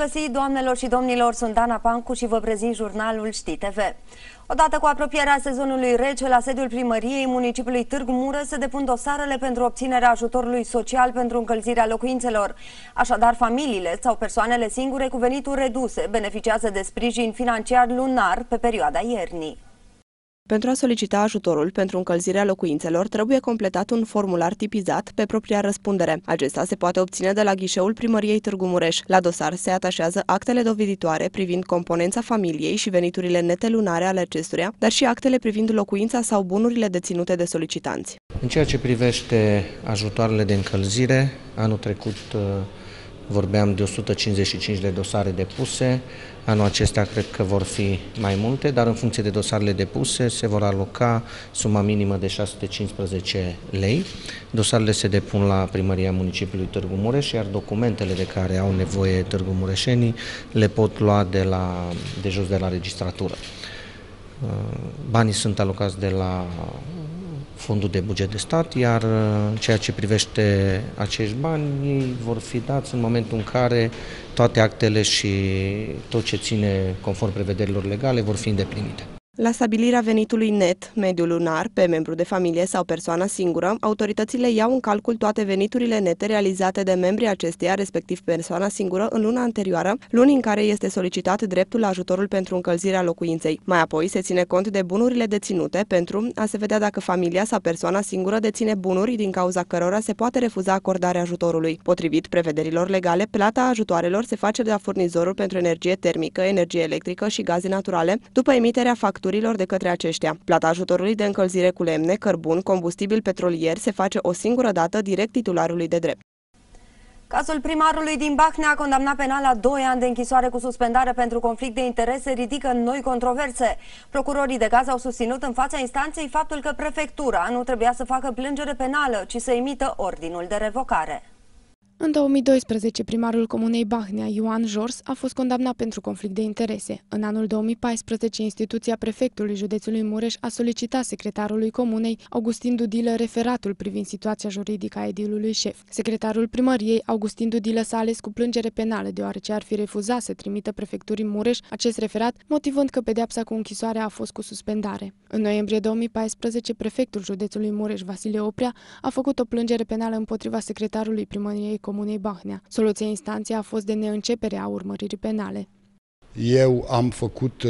găsit, doamnelor și domnilor, sunt Dana Pancu și vă prezint jurnalul Știi TV. Odată cu apropierea sezonului rece, la sediul primăriei municipiului Târgu Mureș se depun dosarele pentru obținerea ajutorului social pentru încălzirea locuințelor. Așadar, familiile sau persoanele singure cu venituri reduse beneficiază de sprijin financiar lunar pe perioada iernii. Pentru a solicita ajutorul pentru încălzirea locuințelor, trebuie completat un formular tipizat pe propria răspundere. Acesta se poate obține de la ghișeul primăriei Târgu Mureș. La dosar se atașează actele doveditoare privind componența familiei și veniturile nete lunare ale acestuia, dar și actele privind locuința sau bunurile deținute de solicitanți. În ceea ce privește ajutoarele de încălzire, anul trecut vorbeam de 155 de dosare depuse, anul acesta cred că vor fi mai multe, dar în funcție de dosarele depuse se vor aloca suma minimă de 615 lei. Dosarele se depun la Primăria Municipiului Târgu Mureș, iar documentele de care au nevoie târgu mureșenii le pot lua de jos de la registratură. Banii sunt alocați de la fondul de buget de stat, iar în ceea ce privește acești bani, ei vor fi dați în momentul în care toate actele și tot ce ține conform prevederilor legale vor fi îndeplinite. La stabilirea venitului net, mediu lunar, pe membru de familie sau persoană singură, autoritățile iau în calcul toate veniturile nete realizate de membrii acesteia, respectiv persoana singură, în luna anterioară, luni în care este solicitat dreptul la ajutorul pentru încălzirea locuinței. Mai apoi se ține cont de bunurile deținute pentru a se vedea dacă familia sau persoana singură deține bunuri din cauza cărora se poate refuza acordarea ajutorului. Potrivit prevederilor legale, plata ajutoarelor se face de la furnizorul pentru energie termică, energie electrică și gaze naturale, după emiterea facturilor de către aceștia. Plata ajutorului de încălzire cu lemne, cărbun, combustibil petrolier se face o singură dată direct titularului de drept. Cazul primarului din Bahnea, condamnat penal la 2 ani de închisoare cu suspendare pentru conflict de interese, ridică noi controverse. Procurorii de caz au susținut în fața instanței faptul că prefectura nu trebuia să facă plângere penală, ci să emită ordinul de revocare. În 2012, primarul comunei Bahnea, Ioan Jors, a fost condamnat pentru conflict de interese. În anul 2014, instituția prefectului județului Mureș a solicitat secretarului comunei, Augustin Dudilă, referatul privind situația juridică a edilului șef. Secretarul primăriei, Augustin Dudilă, s-a ales cu plângere penală, deoarece ar fi refuzat să trimită prefecturii Mureș acest referat, motivând că pedeapsa cu închisoarea a fost cu suspendare. În noiembrie 2014, prefectul județului Mureș, Vasile Oprea, a făcut o plângere penală împotriva secretarului primăriei comunei Bahnea. Soluția instanței a fost de neîncepere a urmăririi penale. Eu am făcut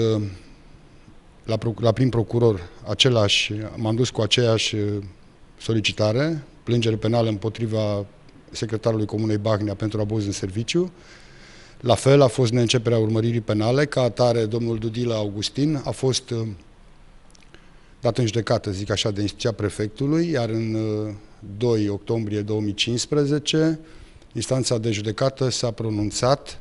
la prim procuror m-am dus cu aceeași solicitare, plângere penală împotriva secretarului comunei Bahnea pentru abuz în serviciu. La fel a fost neînceperea urmăririi penale, ca atare domnul Dudilă Augustin a fost dat în judecată, zic așa, de instituția prefectului, iar în 2 octombrie 2015 instanța de judecată s-a pronunțat,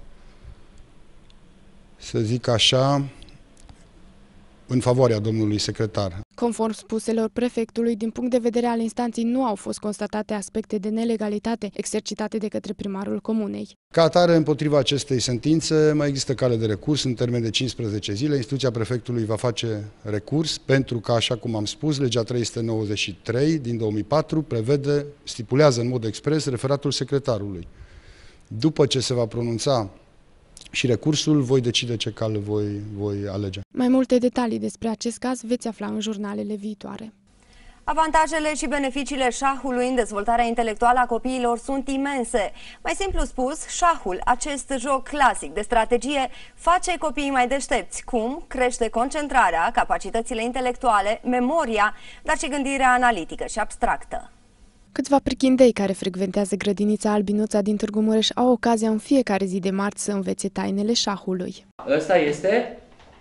să zic așa, în favoarea domnului secretar. Conform spuselor prefectului, din punct de vedere al instanței, nu au fost constatate aspecte de nelegalitate exercitate de către primarul comunei. Ca atare, împotriva acestei sentințe, mai există cale de recurs în termen de 15 zile. Instituția prefectului va face recurs pentru că, așa cum am spus, legea 393 din 2004 stipulează în mod expres referatul secretarului. După ce se va pronunța și recursul, voi decide ce cale voi alege. Mai multe detalii despre acest caz veți afla în jurnalele viitoare. Avantajele și beneficiile șahului în dezvoltarea intelectuală a copiilor sunt imense. Mai simplu spus, șahul, acest joc clasic de strategie, face copiii mai deștepți. Cum? Crește concentrarea, capacitățile intelectuale, memoria, dar și gândirea analitică și abstractă. Câțiva prichindei care frecventează grădinița Albinuța din Târgu Mureș au ocazia în fiecare zi de marți să învețe tainele șahului. Ăsta este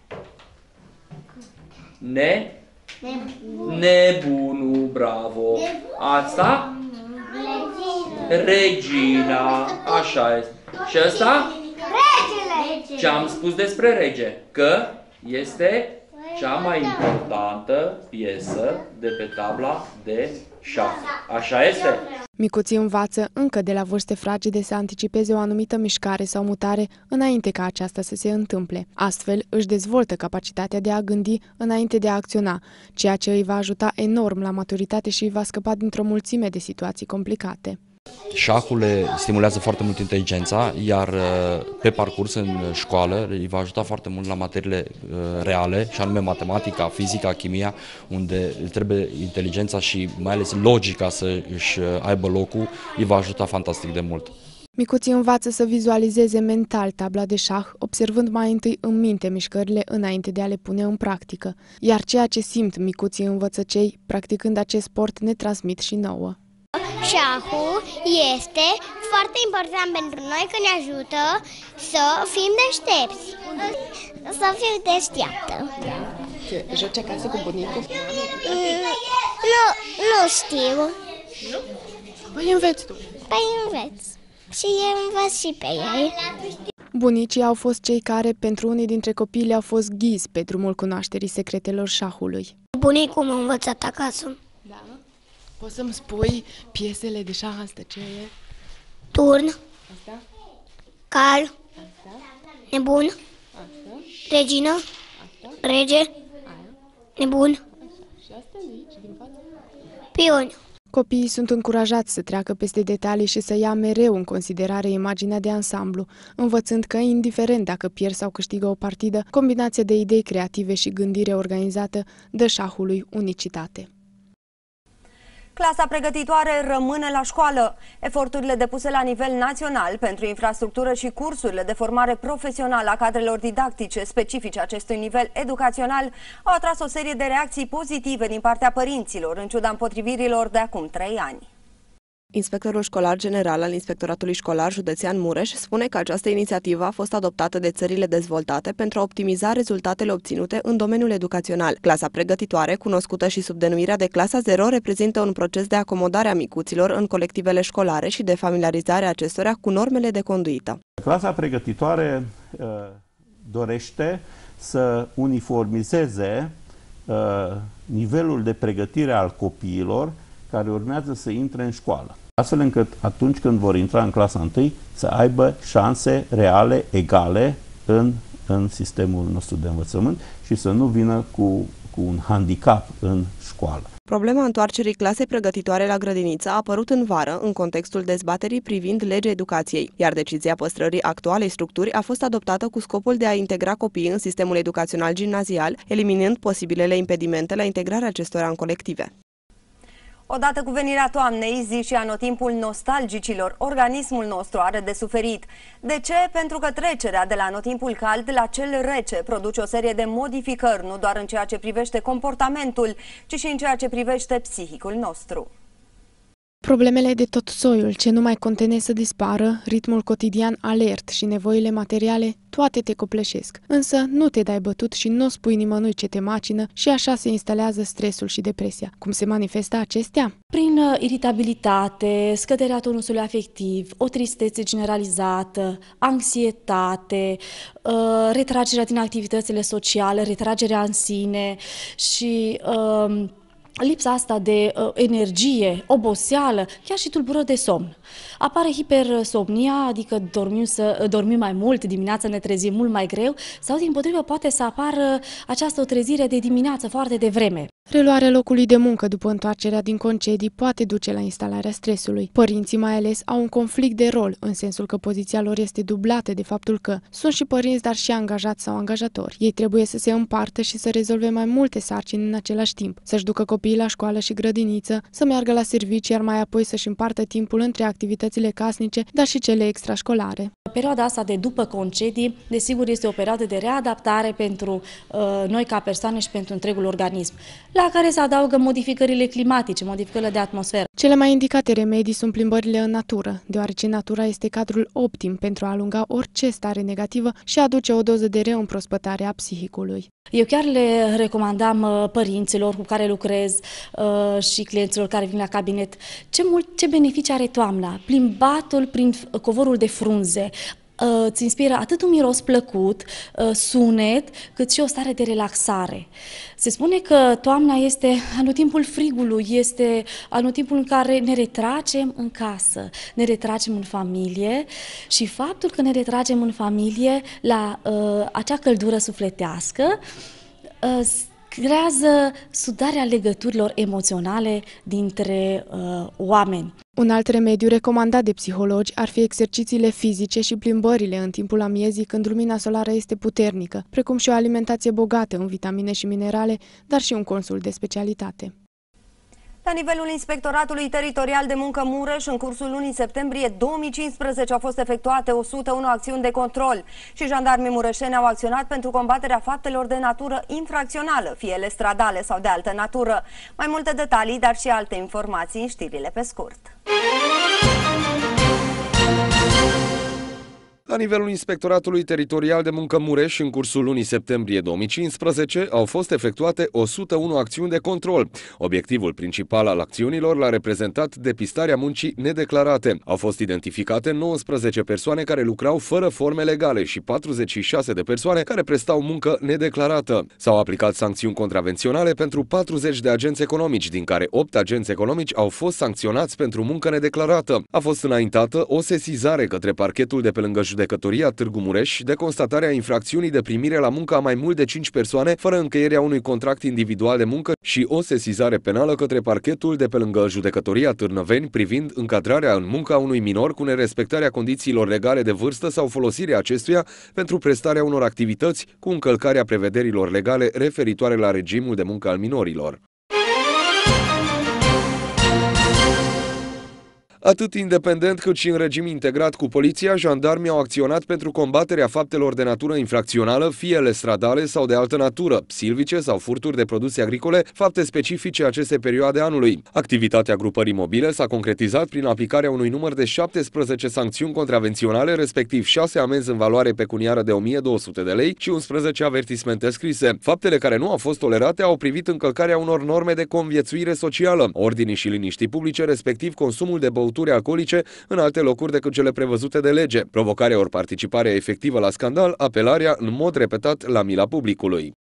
nebunul, bravo. Asta? Regina, așa este. Și ăsta? Regele. Ce am spus despre rege? Că este cea mai importantă piesă de pe tabla de șah. Așa este? Micuții învață încă de la vârste fragede să anticipeze o anumită mișcare sau mutare înainte ca aceasta să se întâmple. Astfel își dezvoltă capacitatea de a gândi înainte de a acționa, ceea ce îi va ajuta enorm la maturitate și îi va scăpa dintr-o mulțime de situații complicate. Șahul le stimulează foarte mult inteligența, iar pe parcurs în școală îi va ajuta foarte mult la materiile reale, și anume matematica, fizica, chimia, unde trebuie inteligența și mai ales logica să își aibă locul, îi va ajuta fantastic de mult. Micuții învață să vizualizeze mental tabla de șah, observând mai întâi în minte mișcările înainte de a le pune în practică. Iar ceea ce simt micuții învățăcei, practicând acest sport, ne transmit și nouă. Șahul este foarte important pentru noi, că ne ajută să fim deștepți. Să fiu deșteaptă. Joci acasă cu bunicul? Nu știu. Păi înveți tu. Păi înveți. Și eu învăț și pe ei. Bunicii au fost cei care, pentru unii dintre copii, le-au fost ghizi pe drumul cunoașterii secretelor șahului. Bunicul m-a învățat acasă. Da? Poți să-mi spui piesele de șah astea ce e? Turn, Asta? cal, Asta? nebun, Asta? regină, Asta? rege, Aia? nebun, Și astea de aici, din față? pion. Copiii sunt încurajați să treacă peste detalii și să ia mereu în considerare imaginea de ansamblu, învățând că, indiferent dacă pierd sau câștigă o partidă, combinația de idei creative și gândire organizată dă șahului unicitate. Clasa pregătitoare rămâne la școală. Eforturile depuse la nivel național pentru infrastructură și cursurile de formare profesională a cadrelor didactice specifice acestui nivel educațional au atras o serie de reacții pozitive din partea părinților, în ciuda împotrivirilor de acum 3 ani. Inspectorul școlar general al Inspectoratului Școlar Județean Mureș spune că această inițiativă a fost adoptată de țările dezvoltate pentru a optimiza rezultatele obținute în domeniul educațional. Clasa pregătitoare, cunoscută și sub denumirea de clasa 0, reprezintă un proces de acomodare a micuților în colectivele școlare și de familiarizare a acestora cu normele de conduită. Clasa pregătitoare dorește să uniformizeze nivelul de pregătire al copiilor care urmează să intre în școală, astfel încât atunci când vor intra în clasa 1 să aibă șanse reale, egale în sistemul nostru de învățământ și să nu vină cu un handicap în școală. Problema întoarcerii clasei pregătitoare la grădiniță a apărut în vară, în contextul dezbaterii privind legea educației, iar decizia păstrării actualei structuri a fost adoptată cu scopul de a integra copiii în sistemul educațional gimnazial, eliminând posibilele impedimente la integrarea acestora în colective. Odată cu venirea toamnei, zi și anotimpul nostalgicilor, organismul nostru are de suferit. De ce? Pentru că trecerea de la anotimpul cald la cel rece produce o serie de modificări, nu doar în ceea ce privește comportamentul, ci și în ceea ce privește psihicul nostru. Problemele de tot soiul, ce nu mai contenea să dispară, ritmul cotidian alert și nevoile materiale, toate te copleșesc. Însă nu te dai bătut și nu spui nimănui ce te macină și așa se instalează stresul și depresia. Cum se manifestă acestea? Prin iritabilitate, scăderea tonusului afectiv, o tristețe generalizată, anxietate, retragerea din activitățile sociale, retragerea în sine și lipsa asta de energie, oboseală, chiar și tulburări de somn. Apare hipersomnia, adică dormim mai mult, dimineața ne trezim mult mai greu, sau dimpotrivă poate să apară această trezire de dimineață foarte devreme. Reluarea locului de muncă după întoarcerea din concedii poate duce la instalarea stresului. Părinții mai ales au un conflict de rol, în sensul că poziția lor este dublată de faptul că sunt și părinți, dar și angajați sau angajatori. Ei trebuie să se împartă și să rezolve mai multe sarcini în același timp, să-și ducă copiii la școală și grădiniță, să meargă la servicii, iar mai apoi să-și împartă timpul între activitățile casnice, dar și cele extrașcolare. Perioada asta de după concedii, desigur, este o perioadă de readaptare pentru noi ca persoane și pentru întregul organism, la care se adaugă modificările climatice, modificările de atmosferă. Cele mai indicate remedii sunt plimbările în natură, deoarece natura este cadrul optim pentru a alunga orice stare negativă și a aduce o doză de reîmprospătare a psihicului. Eu chiar le recomandam părinților cu care lucrez și clienților care vin la cabinet ce beneficii are toamna. Plimbatul prin covorul de frunze îți inspiră atât un miros plăcut, sunet, cât și o stare de relaxare. Se spune că toamna este anotimpul frigului, este anotimpul în care ne retragem în casă, ne retragem în familie și faptul că ne retragem în familie la acea căldură sufletească creează sudarea legăturilor emoționale dintre oameni. Un alt remediu recomandat de psihologi ar fi exercițiile fizice și plimbările în timpul amiezii când lumina solară este puternică, precum și o alimentație bogată în vitamine și minerale, dar și un consult de specialitate. La nivelul Inspectoratului Teritorial de Muncă Mureș, în cursul lunii septembrie 2015 au fost efectuate 101 acțiuni de control și jandarmii mureșeni au acționat pentru combaterea faptelor de natură infracțională, fie ele stradale sau de altă natură. Mai multe detalii, dar și alte informații în știrile pe scurt. La nivelul Inspectoratului Teritorial de Muncă Mureș, în cursul lunii septembrie 2015, au fost efectuate 101 acțiuni de control. Obiectivul principal al acțiunilor l-a reprezentat depistarea muncii nedeclarate. Au fost identificate 19 persoane care lucrau fără forme legale și 46 de persoane care prestau muncă nedeclarată. S-au aplicat sancțiuni contravenționale pentru 40 de agenți economici, din care 8 agenți economici au fost sancționați pentru muncă nedeclarată. A fost înaintată o sesizare către parchetul de pe lângă Judecătoria Târgu Mureș de constatarea infracțiunii de primire la muncă a mai mult de 5 persoane fără încheierea unui contract individual de muncă și o sesizare penală către parchetul de pe lângă Judecătoria Târnăveni privind încadrarea în muncă a unui minor cu nerespectarea condițiilor legale de vârstă sau folosirea acestuia pentru prestarea unor activități cu încălcarea prevederilor legale referitoare la regimul de muncă al minorilor. Atât independent cât și în regim integrat cu poliția, jandarmii au acționat pentru combaterea faptelor de natură infracțională, fie ele stradale sau de altă natură, silvice sau furturi de produse agricole, fapte specifice acestei perioade anului. Activitatea grupării mobile s-a concretizat prin aplicarea unui număr de 17 sancțiuni contravenționale, respectiv 6 amenzi în valoare pecuniară de 1200 de lei și 11 avertismente scrise. Faptele care nu au fost tolerate au privit încălcarea unor norme de conviețuire socială, ordinii și liniștii publice, respectiv consumul de băuturi alcoolice în alte locuri decât cele prevăzute de lege, provocarea ori participarea efectivă la scandal, apelarea în mod repetat la mila publicului.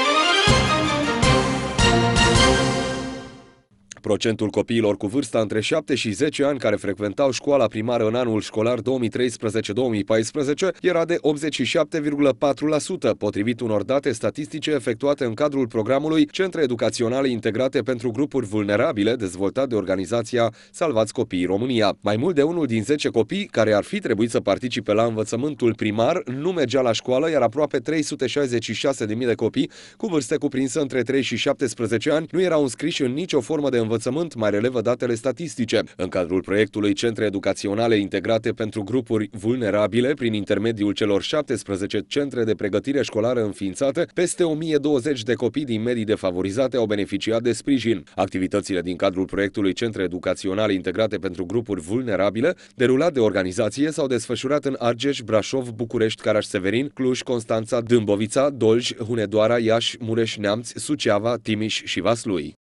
Procentul copiilor cu vârsta între 7 și 10 ani care frecventau școala primară în anul școlar 2013-2014 era de 87,4%, potrivit unor date statistice efectuate în cadrul programului Centre Educaționale Integrate pentru Grupuri Vulnerabile, dezvoltat de organizația Salvați Copiii România. Mai mult de unul din 10 copii care ar fi trebuit să participe la învățământul primar nu mergea la școală, iar aproape 366.000 de copii cu vârste cuprinse între 3 și 17 ani nu erau înscriși în nicio formă de învățământ, mai relevă datele statistice. În cadrul proiectului Centre Educaționale Integrate pentru Grupuri Vulnerabile, prin intermediul celor 17 centre de pregătire școlară înființate, peste 1020 de copii din medii defavorizate au beneficiat de sprijin. Activitățile din cadrul proiectului Centre Educaționale Integrate pentru Grupuri Vulnerabile, derulat de organizație, s-au desfășurat în Argeș, Brașov, București, Caraș-Severin, Cluj, Constanța, Dâmbovița, Dolj, Hunedoara, Iași, Mureș, Neamț, Suceava, Timiș și Vaslui.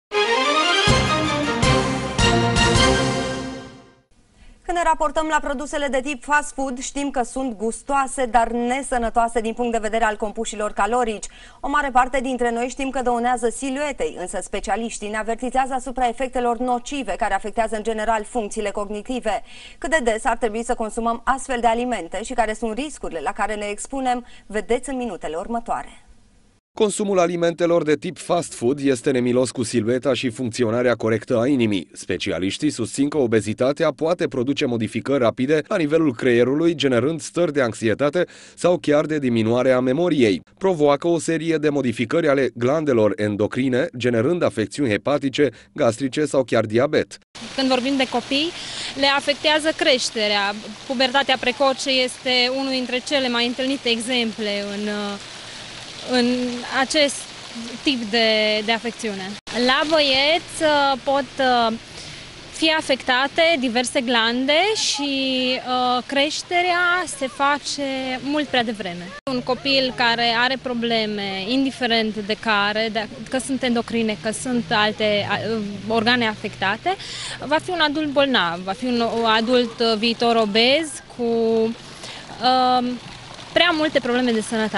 Când ne raportăm la produsele de tip fast food, știm că sunt gustoase, dar nesănătoase din punct de vedere al compușilor calorici. O mare parte dintre noi știm că dăunează siluetei, însă specialiștii ne avertizează asupra efectelor nocive care afectează în general funcțiile cognitive. Cât de des ar trebui să consumăm astfel de alimente și care sunt riscurile la care ne expunem, vedeți în minutele următoare. Consumul alimentelor de tip fast food este nemilos cu silueta și funcționarea corectă a inimii. Specialiștii susțin că obezitatea poate produce modificări rapide la nivelul creierului, generând stări de anxietate sau chiar de diminuare a memoriei. Provoacă o serie de modificări ale glandelor endocrine, generând afecțiuni hepatice, gastrice sau chiar diabet. Când vorbim de copii, le afectează creșterea. Pubertatea precoce este unul dintre cele mai întâlnite exemple în acest tip de afecțiune. La băieți pot fi afectate diverse glande și creșterea se face mult prea devreme. Un copil care are probleme, indiferent de care, că sunt endocrine, că sunt alte organe afectate, va fi un adult bolnav, va fi un adult viitor obez cu prea multe probleme de sănătate.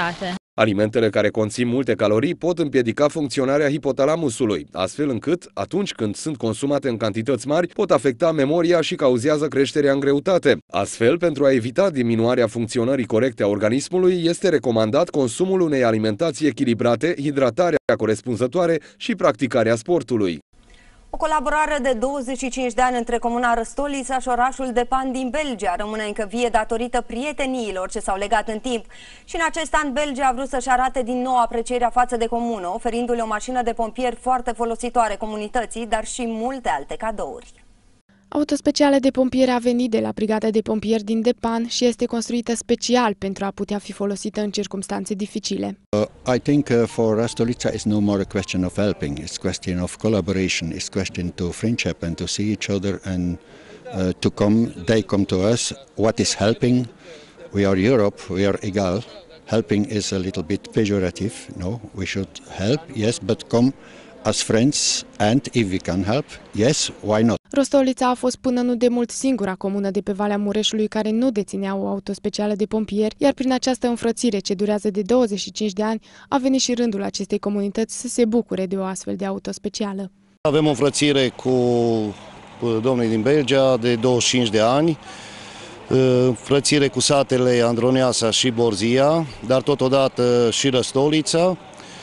Alimentele care conțin multe calorii pot împiedica funcționarea hipotalamusului, astfel încât, atunci când sunt consumate în cantități mari, pot afecta memoria și cauzează creșterea în greutate. Astfel, pentru a evita diminuarea funcționării corecte a organismului, este recomandat consumul unei alimentații echilibrate, hidratarea corespunzătoare și practicarea sportului. O colaborare de 25 de ani între Comuna Răstolița și orașul Depan din Belgia rămâne încă vie datorită prieteniilor ce s-au legat în timp. Și în acest an Belgia a vrut să-și arate din nou aprecierea față de comună, oferindu-le o mașină de pompieri foarte folositoare comunității, dar și multe alte cadouri. Autospecială de pompieri a venit de la Brigada de Pompieri din Depan și este construită special pentru a putea fi folosită în circumstanțe dificile. I think for Răstolița it's no more a question of helping, it's a question of collaboration, it's a question to friendship and to see each other and they come to us. What is helping? We are Europe, we are egal. Helping is a little bit pejorative. No, we should help, yes, but come as friends, and if we can help, yes, why not? Răstolița a fost până nu de mult singura comună de pe Valea Mureșului care nu deținea o autospecială de pompieri, iar prin această înfrățire ce durează de 25 de ani a venit și rândul acestei comunități să se bucure de o astfel de autospecială. Avem o înfrățire cu domnii din Belgia de 25 de ani, înfrățire cu satele Androneasa și Borzia, dar totodată și Răstolița.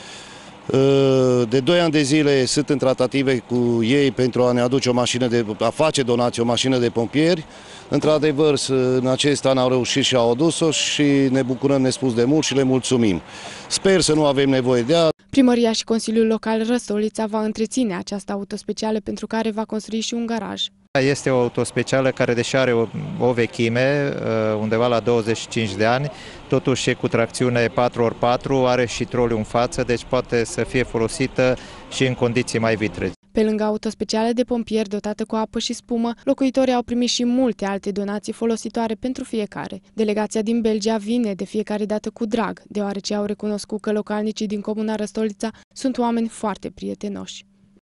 De 2 ani de zile sunt în tratative cu ei pentru a ne aduce a face donație o mașină de pompieri. Într-adevăr, în acest an au reușit și au adus-o și ne bucurăm nespus de mult și le mulțumim. Sper să nu avem nevoie de ea. Primăria și Consiliul Local Răstolița va întreține această autospecială pentru care va construi și un garaj. Este o autospecială care, deși are o vechime, undeva la 25 de ani, totuși e cu tracțiune 4x4, are și troliu în față, deci poate să fie folosită și în condiții mai vitreți. Pe lângă autospeciale de pompieri dotată cu apă și spumă, locuitorii au primit și multe alte donații folositoare pentru fiecare. Delegația din Belgia vine de fiecare dată cu drag, deoarece au recunoscut că localnicii din Comuna Răstolița sunt oameni foarte prietenoși.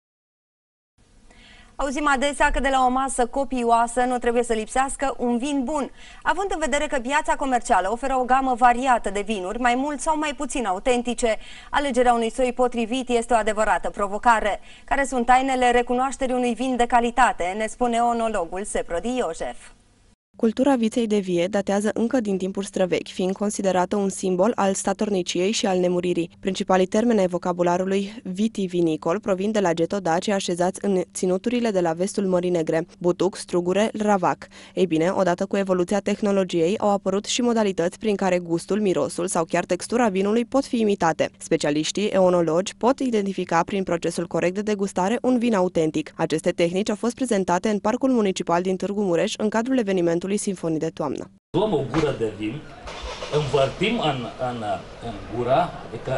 Auzim adesea că de la o masă copioasă nu trebuie să lipsească un vin bun. Având în vedere că piața comercială oferă o gamă variată de vinuri, mai mult sau mai puțin autentice, alegerea unui soi potrivit este o adevărată provocare. Care sunt tainele recunoașterii unui vin de calitate, ne spune onologul Seprodi Iosef. Cultura viței de vie datează încă din timpuri străvechi, fiind considerată un simbol al statorniciei și al nemuririi. Principalii termeni ai vocabularului vitivinicol provin de la getodacii așezați în ținuturile de la vestul Mării Negre, butuc, strugure, ravac. Ei bine, odată cu evoluția tehnologiei, au apărut și modalități prin care gustul, mirosul sau chiar textura vinului pot fi imitate. Specialiștii eonologi pot identifica prin procesul corect de degustare un vin autentic. Aceste tehnici au fost prezentate în Parcul Municipal din Târgu Mureș în cadrul evenimentului Sinfonii de Toamnă. Luăm o gură de vin, învârtim în gură, adică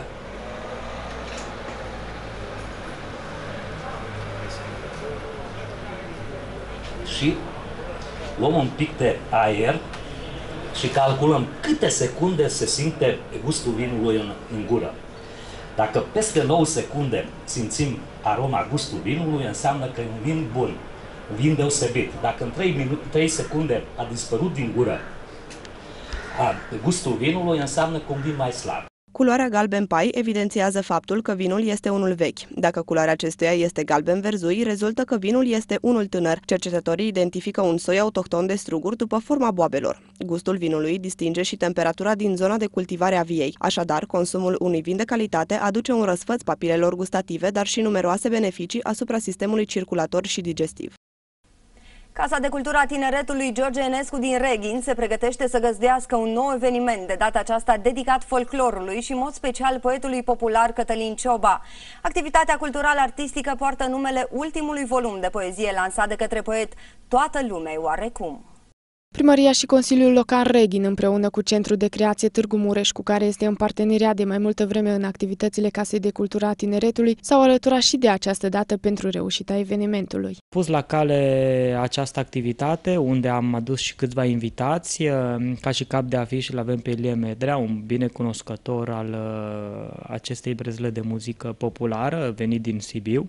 și luăm un pic de aer și calculăm câte secunde se simte gustul vinului în gură. Dacă peste 9 secunde simțim aroma, gustul vinului, înseamnă că e un vin bun. Vin deosebit. Dacă în 3 secunde a dispărut din gură gustul vinului, înseamnă că un vin mai slab. Culoarea galben-pai evidențiază faptul că vinul este unul vechi. Dacă culoarea acestuia este galben-verzui, rezultă că vinul este unul tânăr. Cercetătorii identifică un soi autohton de struguri după forma boabelor. Gustul vinului distinge și temperatura din zona de cultivare a viei. Așadar, consumul unui vin de calitate aduce un răsfăț papilelor gustative, dar și numeroase beneficii asupra sistemului circulator și digestiv. Casa de Cultură a Tineretului George Enescu din Reghin se pregătește să găzdească un nou eveniment, de data aceasta dedicat folclorului și în mod special poetului popular Cătălin Cioba. Activitatea cultural-artistică poartă numele ultimului volum de poezie lansat de către poet Toată lumea oarecum. Primăria și Consiliul Local Reghin, împreună cu Centrul de Creație Târgu Mureș, cu care este în parteneriat de mai multă vreme în activitățile Casei de Cultură a Tineretului, s-au alăturat și de această dată pentru reușita evenimentului. Pus la cale această activitate, unde am adus și câțiva invitați, ca și cap de afiș îl avem pe Ilie Medrea, un binecunoscător al acestei brezle de muzică populară, venit din Sibiu,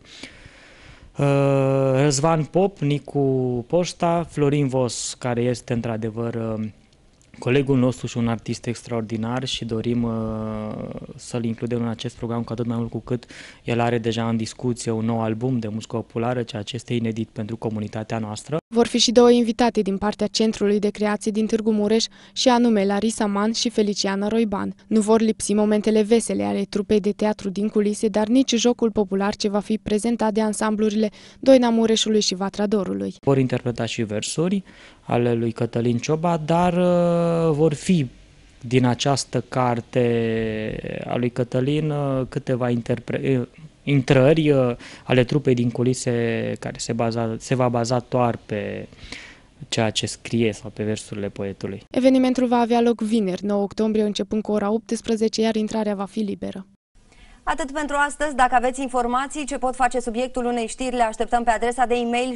Răzvan Pop, Nicu Poșta, Florin Vos, care este într-adevăr colegul nostru și un artist extraordinar și dorim să-l includem în acest program cu atât mai mult cu cât el are deja în discuție un nou album de muzică populară, ceea ce este inedit pentru comunitatea noastră. Vor fi și două invitate din partea Centrului de Creație din Târgu Mureș și anume Larisa Man și Feliciana Roiban. Nu vor lipsi momentele vesele ale trupei de teatru din culise, dar nici jocul popular ce va fi prezentat de ansamblurile Doina Mureșului și Vatra Dorului. Vor interpreta și versuri ale lui Cătălin Cioba, dar vor fi din această carte a lui Cătălin câteva intrări ale trupei din culise care se va baza doar pe ceea ce scrie sau pe versurile poetului. Evenimentul va avea loc vineri, 9 octombrie, începând cu ora 18, iar intrarea va fi liberă. Atât pentru astăzi. Dacă aveți informații ce pot face subiectul unei știri, le așteptăm pe adresa de e-mail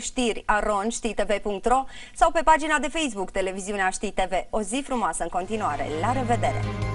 știri@știtv.ro sau pe pagina de Facebook Televiziunea Ști TV. O zi frumoasă în continuare. La revedere!